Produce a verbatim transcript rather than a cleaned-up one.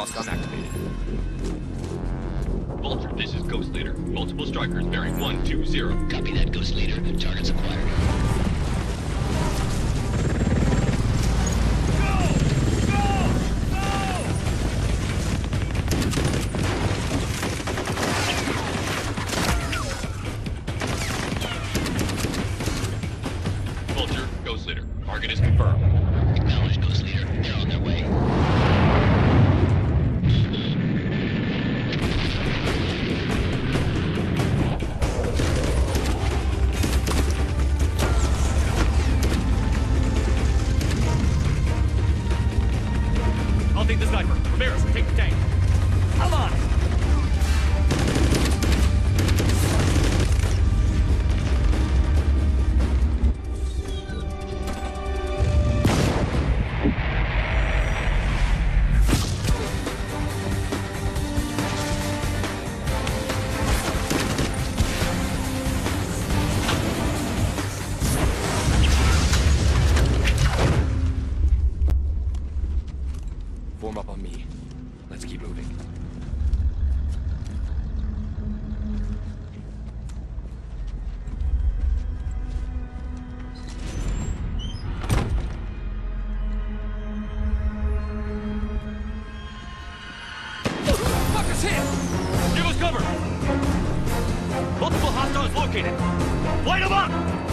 crossgun activated. Vulture, this is Ghost Leader. Multiple strikers bearing one two zero. Copy that, Ghost Leader. Targets acquired. Vulture, Ghost Leader. Target is confirmed. Acknowledged, Ghost Leader. They're on their way. I'll take the sniper. Ramirez, take the tank. Come on! Form up on me. Let's keep moving. Fuckers hit! Give us cover! Multiple hostiles located! Light them up!